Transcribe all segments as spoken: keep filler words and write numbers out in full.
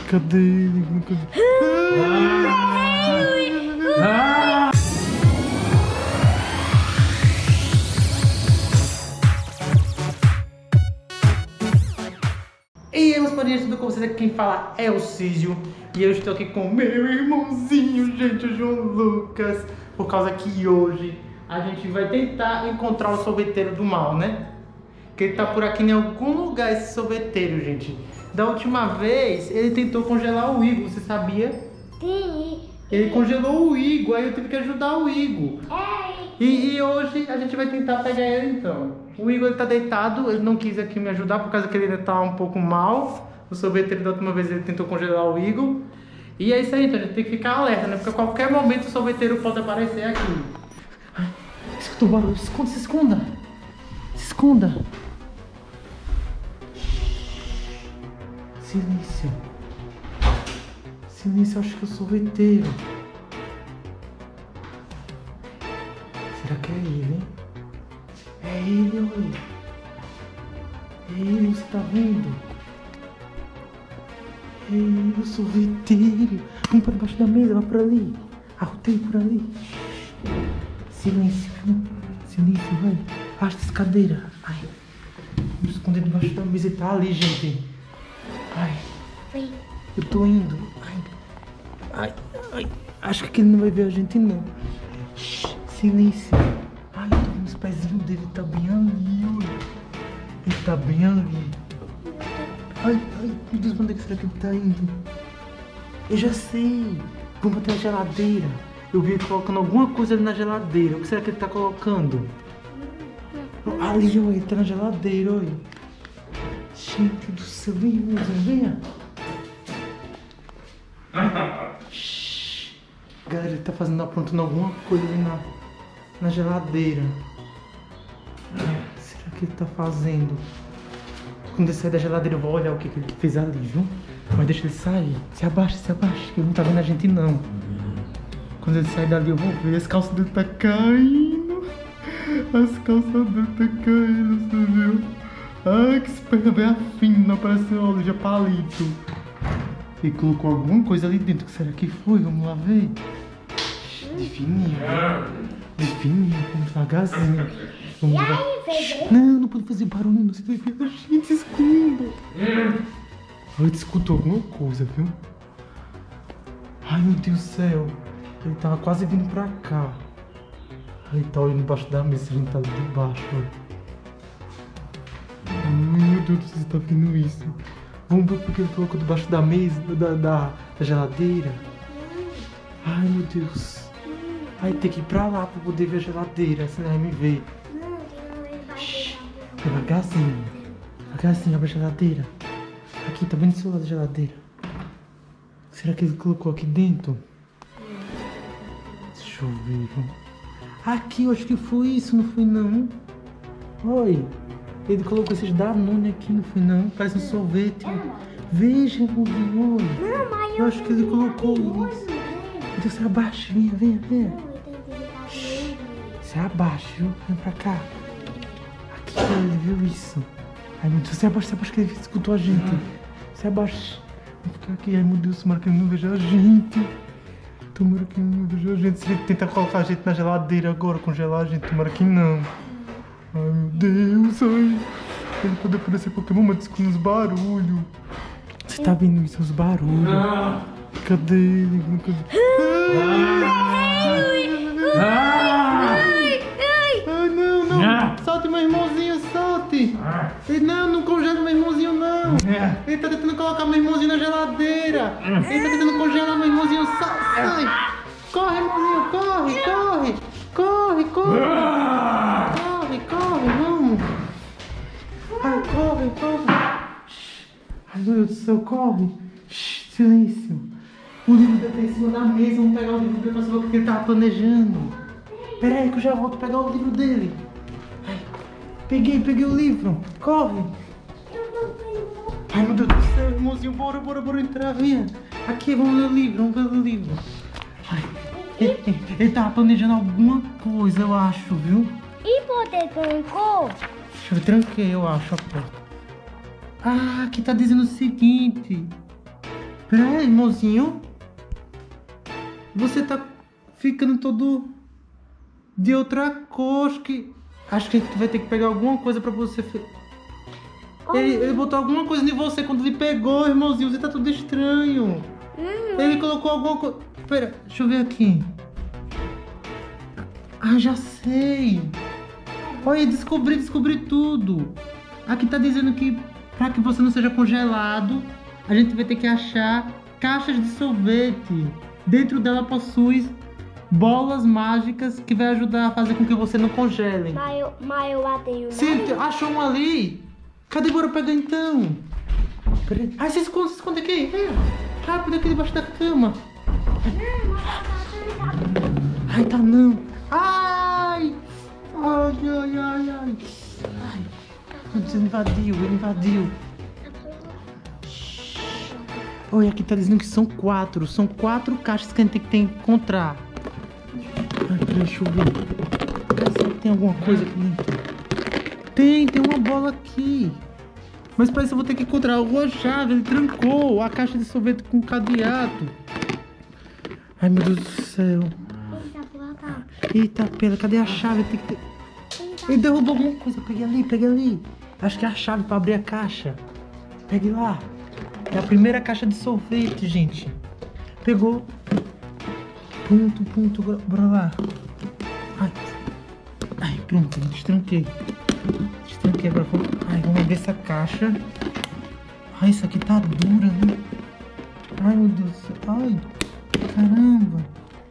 Cadê ele? Ah! E aí, meus paninhos, tudo com vocês? Aqui quem fala é o Císio. E eu estou aqui com meu irmãozinho, gente, o João Lucas. Por causa que hoje a gente vai tentar encontrar o sorveteiro do mal, né? Que ele tá por aqui em algum lugar, esse sorveteiro, gente. Da última vez, ele tentou congelar o Igor, você sabia? Sim. Ele congelou o Igor, aí eu tive que ajudar o Igor. E, e hoje a gente vai tentar pegar ele então. O Igor ele tá deitado, ele não quis aqui me ajudar por causa que ele ainda tá um pouco mal. O sorveteiro da última vez ele tentou congelar o Igor. E é isso aí, então a gente tem que ficar alerta, né? Porque a qualquer momento o sorveteiro pode aparecer aqui. Ai, escuta o barulho, se esconda, se esconda. Se esconda. Silêncio. Silêncio, acho que é o sorveteiro. Será que é ele, hein? É ele, olha. É ele, você tá vendo? É ele, o sorveteiro. Vamos pra debaixo da mesa, vai pra ali. Arrotei por ali. Silêncio, silêncio, vai. Arrasta essa cadeira. Ai. Vamos esconder debaixo da mesa, ele tá ali, gente. Ai. Eu tô indo. Ai. Ai, ai. Acho que ele não vai ver a gente, não. Shhh, silêncio. Ai, eu tô vendo os pezinhos dele, ele tá bem ali, olha. Ele tá bem ali. Ai, ai, meu Deus, onde é que será que ele tá indo? Eu já sei. Vamos até a geladeira. Eu vi ele colocando alguma coisa ali na geladeira. O que será que ele tá colocando? Ali, olha, ele tá na geladeira, olha. Gente do céu, vem, irmãozinho, venha. Shhh. Galera, ele tá fazendo, aprontando alguma coisa ali na, na geladeira. Será que ele tá fazendo? Quando ele sair da geladeira eu vou olhar o que, que ele fez ali, viu? Mas deixa ele sair. Se abaixa, se abaixa, que ele não tá vendo a gente não. Quando ele sair dali eu vou ver. As calças dele tá caindo. As calças dele tá caindo, você viu? Ai, que perna bem afina, parece óleo de palito. Ele colocou alguma coisa ali dentro. O que será que foi? Vamos lá ver. De fininho. De fininho, vamos devagarzinho. Vamos E aí, bebê? Não, não pode fazer barulho, não. Você vai ver a gente, esconda. Ele escutou alguma coisa, viu? Ai, meu Deus do céu. Ele tava quase vindo pra cá. Ele tá olhando embaixo da mesa, a gente tá ali debaixo, olha. Ai, meu Deus, você tá vendo isso? Vamos ver porque ele colocou debaixo da mesa, da, da, da geladeira. Ai, meu Deus. Ai, tem que ir pra lá pra poder ver a geladeira, senão vai me ver. Shhh, devagarzinho. Devagarzinho, abre a geladeira. Aqui, tá vendo o seu lado da geladeira? Será que ele colocou aqui dentro? Deixa eu ver. Aqui, eu acho que foi isso, não foi não? Oi. Ele colocou esses Danone aqui, não foi não? Parece um sorvete. Veja, irmãozinho, olha. Eu acho que ele colocou isso. Então se abaixa, venha, venha, venha. Shhh, se abaixa, viu? Vem pra cá. Aqui, ele viu isso. Ai, meu Deus, se abaixa, se abaixa que ele escutou a gente. Se abaixa. Vamos ficar aqui. Ai, meu Deus, tomara que ele não veja a gente. Tomara que ele não veja a gente. Se ele tenta colocar a gente na geladeira agora, congelar a gente, tomara que não. Ai, meu Deus, ai. Ele pode aparecer a qualquer momento escutando os barulhos. Você tá vendo isso, os barulhos? Cadê ele? Cadê? Ai, ai, não, não. Solte meu irmãozinho, solte. Ele, não, não congela meu irmãozinho, não. Ele tá tentando colocar meu irmãozinho na geladeira. Ele tá tentando congelar meu irmãozinho. Sai, sai. Corre, irmãozinho, corre, corre. Corre, corre. Corre, corre, vamos. Ai, corre, corre. Ai, meu Deus do céu, corre. Shhh, silêncio. O livro dele tá em cima da mesa. Vamos pegar o livro dele pra saber o que ele tava planejando. Pera aí que eu já volto pegar o livro dele. Ai, peguei, peguei o livro. Corre. Ai, meu Deus do céu, irmãozinho. Bora, bora, bora entrar, venha. Aqui, vamos ler o livro, vamos ler o livro. Ai, ele, ele, ele tava planejando alguma coisa, eu acho, viu? E poder trancou? Eu tranquei, eu acho, a porta. Ah, aqui tá dizendo o seguinte. Pera aí, irmãozinho. Você tá ficando todo de outra cor. Acho que, acho que a gente vai ter que pegar alguma coisa pra você... Fe... Ele, ele botou alguma coisa em você quando ele pegou, irmãozinho. Você tá tudo estranho. Uhum. Ele colocou alguma coisa... Pera, deixa eu ver aqui. Ah, já sei. Olha, descobri, descobri tudo. Aqui tá dizendo que pra que você não seja congelado, a gente vai ter que achar caixas de sorvete. Dentro dela possui bolas mágicas que vai ajudar a fazer com que você não congele. Mas eu, mas eu matei o Sim, achou um ali? Cadê? Bora pegar então. Peraí. Ai, se esconde, se esconde aqui. Vem, rápido aqui debaixo da cama. Ai, tá não. Ai! Ai, ai, ai, ai. Ai. Ele invadiu, ele invadiu. Olha, aqui tá dizendo que são quatro. São quatro caixas que a gente tem que encontrar. Ai, peraí, deixa eu ver. Será que tem alguma coisa aqui dentro? Tem, tem uma bola aqui. Mas parece que eu vou ter que encontrar alguma chave. Ele trancou a caixa de sorvete com cadeado. Ai, meu Deus do céu. Eita, pera, cadê a chave? Tem que ter... Ele derrubou alguma coisa. Peguei ali, peguei ali. Acho que é a chave pra abrir a caixa. Pegue lá. É a primeira caixa de sorvete, gente. Pegou. Ponto, ponto, bora lá. Ai, ai pronto, destranquei. Destranquei agora. Vamos... Ai, vamos abrir essa caixa. Ai, isso aqui tá dura, né? Ai, meu Deus do céu. Ai, caramba.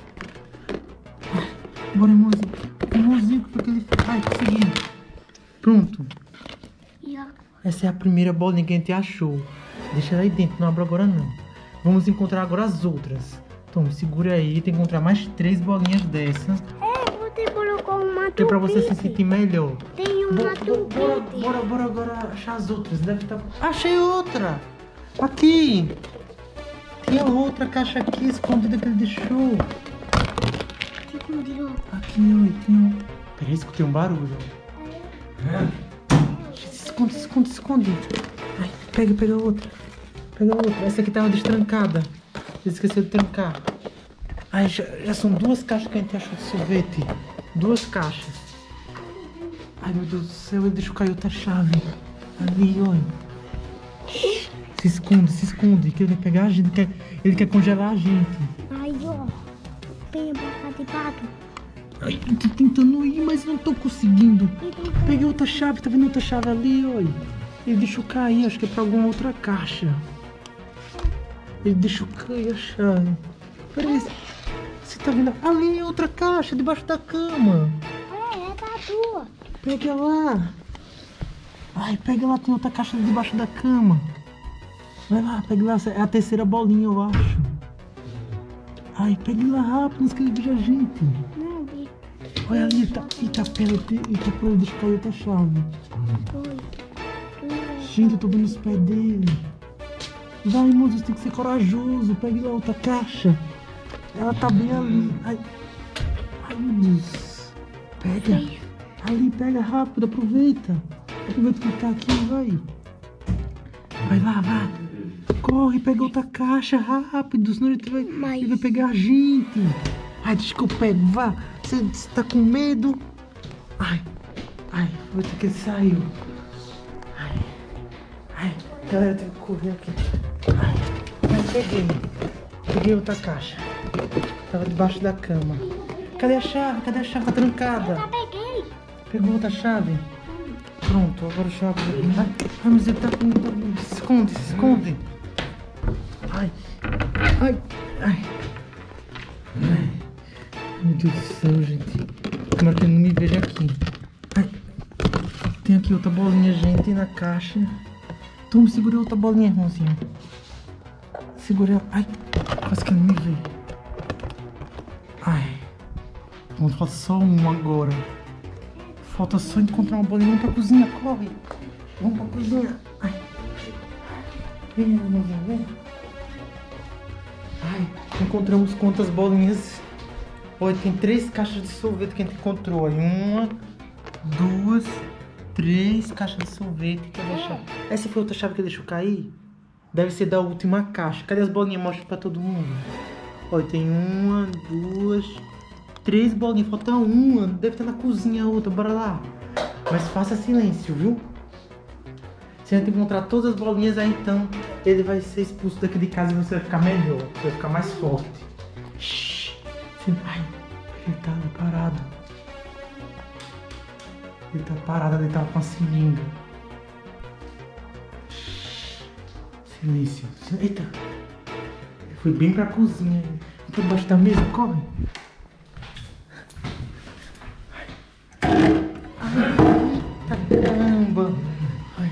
Ai, bora, irmãozinho. Irmãozinho, porque ele... Ai, consegui. Pronto. Essa é a primeira bolinha que a gente achou. Deixa ela aí dentro, não abro agora não. Vamos encontrar agora as outras. Então, segura aí, tem que encontrar mais três bolinhas dessas. É, você colocou uma que é pra você se sentir melhor. Tem uma bo bora, bora, bora agora achar as outras. Deve estar... Achei outra! Aqui! Tem outra caixa aqui escondida que ele deixou. Escondido. Aqui, oi, tem um... Peraí, escutei um barulho. É. Se esconde, se esconde, se esconde. Ai, pega, pega a outra. Pega a outra. Essa aqui tava destrancada. Você esqueceu de trancar. Ai, já, já são duas caixas que a gente achou de sorvete. Duas caixas. Ai, meu Deus do céu, ele deixou cair outra chave. Ali, olha. Se esconde, se esconde. Que ele quer pegar a gente. Ele quer, ele quer congelar a gente. Ai, ó. Tem a boca de pato. Ai, eu tô tentando ir, mas não tô conseguindo. Peguei outra chave, tá vendo outra chave ali, olha. Ele deixou cair, acho que é pra alguma outra caixa. Ele deixou cair a chave. Peraí, você tá vendo? Ali, outra caixa, debaixo da cama. É, é da tua. Pega lá. Ai, pega lá, tem outra caixa debaixo da cama. Vai lá, pega lá, é a terceira bolinha, eu acho. Ai, pega lá rápido, antes que ele veja a gente. Não, vi. Olha ali, tá, eita, pera, eita, pera, deixa cair outra chave. Foi. Gente, eu tô vendo os pés dele. Vai, irmão, você tem que ser corajoso. Pegue lá outra caixa. Ela tá bem ali. Ai, ai meu Deus. Pega. Ali, pega rápido, aproveita. Aproveita que ele tá aqui, vai. Vai lá, vai. Corre, pega outra caixa rápido, senão ele vai, Mas... ele vai pegar a gente. Ai, deixa que eu pego, vá. Você, você tá com medo? Ai, ai, vou ter que ele saiu. Ai, ai, galera, tem que correr aqui. Ai, ai, peguei. Peguei outra caixa. Tava debaixo da cama. Cadê a chave? Cadê a chave? Tá trancada. Eu já peguei. Pegou outra chave? Pronto, agora a chave. Ai, ai, mas ele tá com... Se esconde, se esconde. Ai, ai, ai. Ai. Meu Deus do céu, gente. Tomara que ele não me veja aqui. Ai. Tem aqui outra bolinha, gente, na caixa. Toma, segura outra bolinha, irmãozinho. Segura. Ai, quase que ele não me vê. Ai. Vamos falta só um agora. Falta só encontrar uma bolinha. Vamos pra cozinha, corre. Vamos pra cozinha. Ai. Vem, irmãozinho, vem. Ai, encontramos quantas bolinhas. Olha, tem três caixas de sorvete que a gente encontrou. Aí, uma, duas, três caixas de sorvete. Cadê a chave? Essa foi outra chave que deixou cair? Deve ser da última caixa. Cadê as bolinhas? Mostra pra todo mundo. Olha, tem uma, duas, três bolinhas. Falta uma. Deve estar na cozinha a outra. Bora lá. Mas faça silêncio, viu? Se a gente encontrar todas as bolinhas, aí então ele vai ser expulso daqui de casa e você vai ficar melhor. Você vai ficar mais forte. Shhh. Ai, ele tá ali parado. Ele tá parado, ele tava com a seringa. Silêncio. Eita. Ele foi bem pra cozinha. Foi debaixo da mesa, corre. Ai, eita caramba. Ai.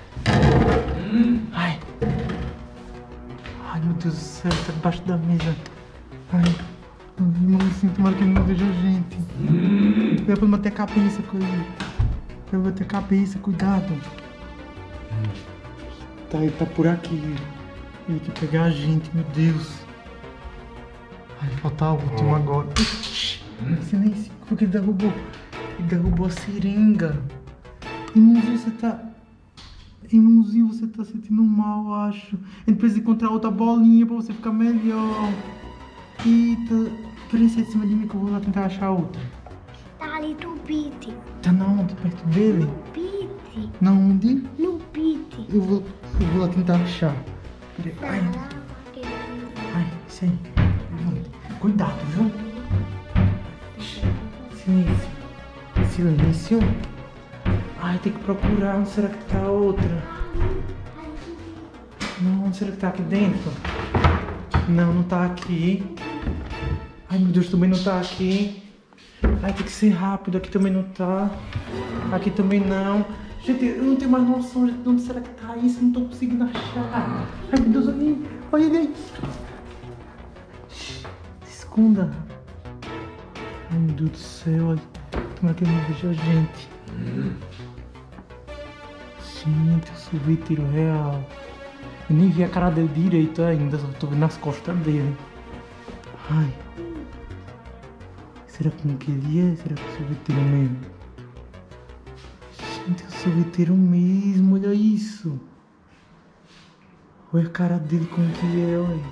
Ai. Ai, meu Deus do céu, tá debaixo da mesa. Ai. Irmãozinho, tomara que ele não veja a gente. Eu vou bater a cabeça com ele. Eu vou bater a cabeça, cuidado. Tá, ele tá por aqui. Ele quer pegar a gente, meu Deus. Ai, falta a última agora. Silêncio, o que ele derrubou? Ele derrubou a seringa. Irmãozinho, você tá... Irmãozinho, você tá sentindo mal, eu acho. A gente precisa encontrar outra bolinha pra você ficar melhor. Eita, parecia de cima de mim que eu vou lá tentar achar outra. Tá ali no pit. Tá na onde? Perto dele? No pit. Na onde? No pit. Eu vou, eu vou lá tentar achar. Ai, Tá lá, aquele ali. ai, isso aí. Cuidado, viu? Silêncio. Silêncio. Ai, tem que procurar. Onde será que tá a outra? Não, onde será que tá aqui dentro? Não, não tá aqui. Ai, meu Deus, também não tá aqui. Ai, tem que ser rápido. Aqui também não tá. Aqui também não. Gente, eu não tenho mais noção de onde será que tá isso. Não tô conseguindo achar. Ai, meu Deus, olha aí. Olha ele aí. Se esconda. Ai, meu Deus do céu. Olha. Tomara que ele não veja a gente. Gente, eu subi tiro real. Eu nem vi a cara dele direito ainda, só tô vendo as costas dele. Ai. Será como que ele é? Será que eu sou veteiro mesmo? Gente, eu sou veteiro mesmo, olha isso. Olha a cara dele como que é, olha.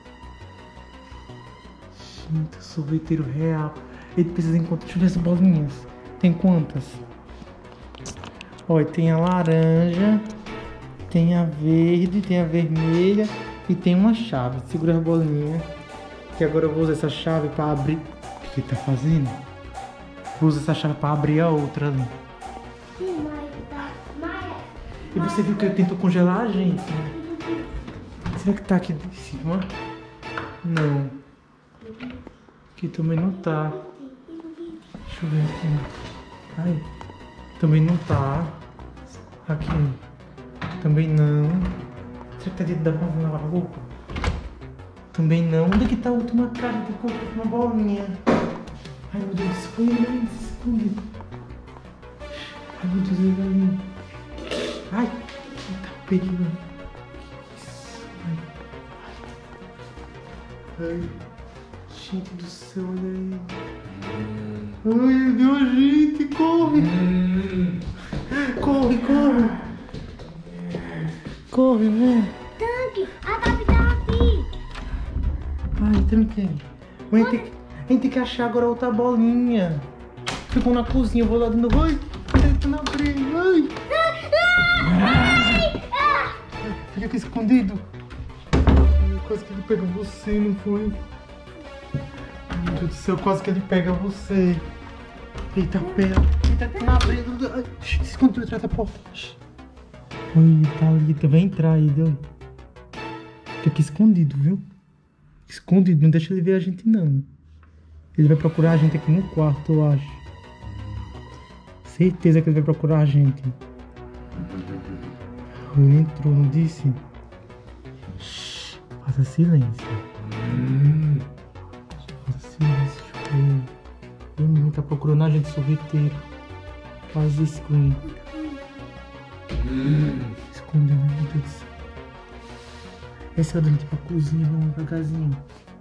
Gente, eu sou veteiro real. Ele precisa encontrar. Deixa eu ver as bolinhas. Tem quantas? Olha, tem a laranja. Tem a verde, tem a vermelha e tem uma chave. Segura a bolinha. Que agora eu vou usar essa chave para abrir. O que ele tá fazendo? Vou usar essa chave para abrir a outra ali. E você viu que ele tentou congelar a gente? Será que tá aqui em cima? Não. Aqui também não tá. Deixa eu ver aqui. Ai. Também não tá. Aqui. Também não. Será que tá dentro da panela de lavar roupa? Também não. Onde é que tá a última caixa? Tem que colocar uma bolinha. Ai, meu Deus. Foi ele, se esconde. Ai, meu Deus, ele ali. Ai, ele tá pegando. Ai. Ai. Gente do céu, olha aí. Ai, ele viu a gente. Corre. Corre, corre. Corre, vem. Tanque, a Gabi tá aqui. Ai, tranquei. Mas a gente, tem que, a gente tem que achar agora outra bolinha. Ficou na cozinha, eu vou lá de novo. Ai, tá na frente. Ai. Ai. Fica aqui escondido. Ai, quase que ele pega você, não foi? Ai, meu Deus do céu, quase que ele pega você. Eita, pera. Eita, na frente. Ai, se esconde atrás da porta. Oi, tá ali, vai entrar aí, deu. Fica aqui escondido, viu? Escondido, não deixa ele ver a gente não. Ele vai procurar a gente aqui no quarto, eu acho. Certeza que ele vai procurar a gente. Ele entrou, não disse? Shhh, faça silêncio. Faça silêncio, deixa eu ver. O menino tá procurando a gente, sorveteiro. Faz isso com ele. Escondeu, meu Deus do céu. Esse é o dentro pra cozinha, vamos devagarzinho.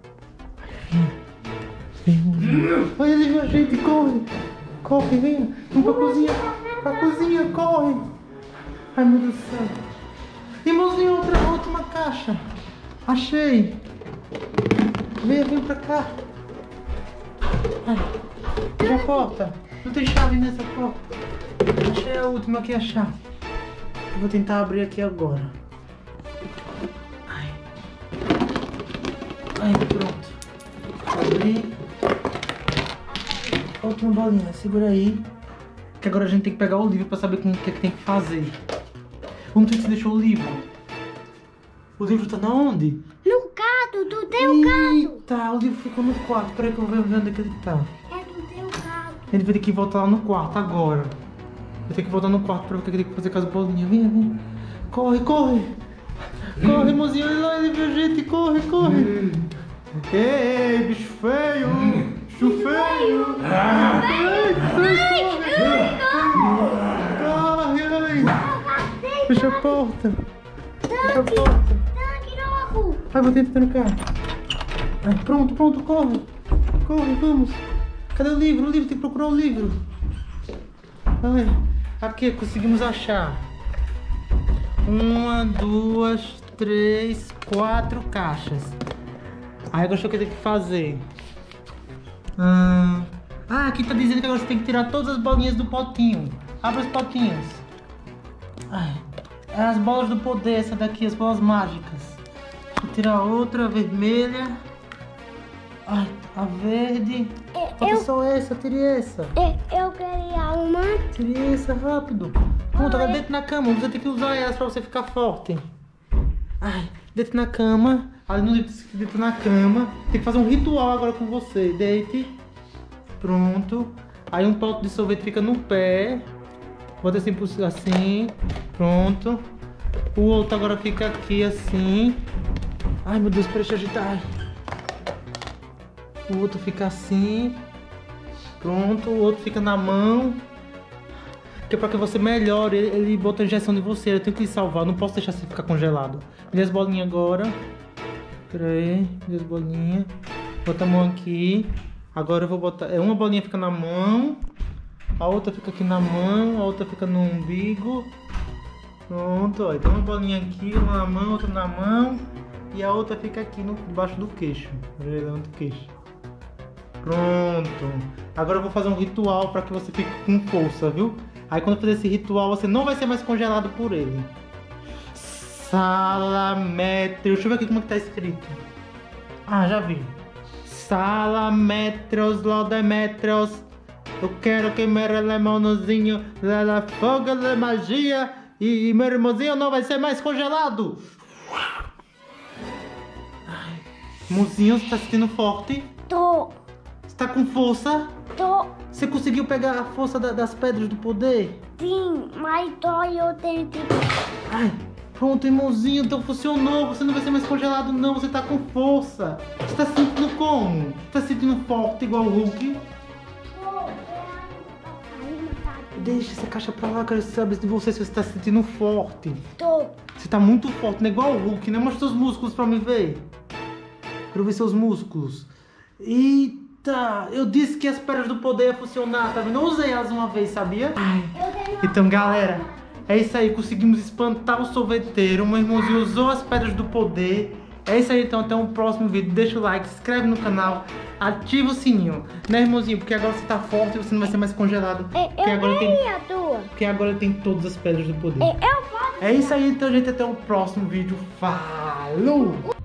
Vem, vem. Olha ele viu a gente, corre. Corre, vem. Vamos pra cozinha. Pra cozinha, corre. Ai, meu Deus do céu. Irmãozinho, outra, última caixa. Achei. Vem, vem pra cá. Ai, fecha a porta. Não tem chave nessa porta. Achei a última aqui, a chave. Eu vou tentar abrir aqui agora. Ai, Ai pronto. Abri. Última bolinha, segura aí. Que agora a gente tem que pegar o livro pra saber como que é que tem que fazer. Onde você deixou o livro? O livro tá na onde? No quarto do teu quarto. Eita, o livro ficou no quarto. Peraí que eu vou ver onde é que ele tá. É do teu quarto. Ele vai ter que voltar lá no quarto agora. Vai ter que voltar no quarto pra ver o que ele tem que fazer com as bolinhas. Vem, vem. Corre, corre. Corre, mozinho. Olha lá, ele viu, gente. Corre, corre. Ei, bicho feio. Bicho feio. Ai, corre, ai. Fecha a porta. Fecha a porta. Tanque logo. Ai, vou tentar no carro. Ai, pronto, pronto, corre. Corre, vamos. Cadê o livro? O livro, tem que procurar o livro. Ai, aqui, conseguimos achar. Uma, duas, três, quatro caixas. Aí agora o que eu tenho que fazer? Ah, ah, aqui tá dizendo que agora você tem que tirar todas as bolinhas do potinho. Abre os potinhos. Ai, é as bolas do poder, essa daqui, as bolas mágicas. Deixa eu tirar outra, vermelha. Ai, a verde. Falta Eu, só essa, tire essa. eu, eu queria uma. Tire essa, rápido. Pronto, agora deita na cama. Você tem que usar elas pra você ficar forte. Ai, deita na cama. Ali no livro deita na cama. Tem que fazer um ritual agora com você. Deite. Pronto. Aí um pote de sorvete fica no pé. Bota assim, assim. Pronto. O outro agora fica aqui assim. Ai, meu Deus, deixa eu agitar. Ai. O outro fica assim. Pronto, o outro fica na mão. Que é pra que você melhore. Ele, ele bota a injeção de você. Eu tenho que salvar, não posso deixar você ficar congelado. Me dê as bolinhas agora. Pera aí, me dê as bolinhas. Bota a mão aqui. Agora eu vou botar. É, uma bolinha fica na mão. A outra fica aqui na mão. A outra fica no umbigo. Pronto, ó. Tem uma bolinha aqui, uma na mão, outra na mão. E a outra fica aqui no, debaixo do queixo. Do queixo. Pronto. Agora eu vou fazer um ritual para que você fique com força, viu? Aí quando eu fizer esse ritual, você não vai ser mais congelado por ele. Salametros. Deixa eu ver aqui como é que tá escrito. Ah, já vi. Salametros, Laudemetros. Eu quero que meu irmãozinho da fogo da magia. E meu irmãozinho não vai ser mais congelado. Ai, mozinho, você tá se sentindo forte? Tô. Tá com força? Tô. Você conseguiu pegar a força da, das pedras do poder? Sim, mas tô e eu tenho que. Ai, pronto, irmãozinho, então funcionou. Você não vai ser mais congelado, não. Você tá com força. Você tá se sentindo como? Tá se sentindo forte igual o Hulk? Deixa essa caixa pra lá, quero saber de você se você tá se sentindo forte. Tô. Você tá muito forte, não é igual o Hulk, né? Mostra seus músculos pra me ver. Quero ver seus músculos. Eita, eu disse que as pedras do poder iam funcionar, tá vendo? Eu usei elas uma vez, sabia? Ai. Então, galera, é isso aí. Conseguimos espantar o sorveteiro. Meu irmãozinho usou as pedras do poder. É isso aí, então. Até o próximo vídeo. Deixa o like, se inscreve no canal. Ativa o sininho, né, irmãozinho? Porque agora você tá forte e você não vai ser mais congelado. Eu, porque, eu agora tem, a tua. porque agora tem todas as pedras do poder. Eu, eu posso. É isso aí, então, gente. Até o próximo vídeo. Falou!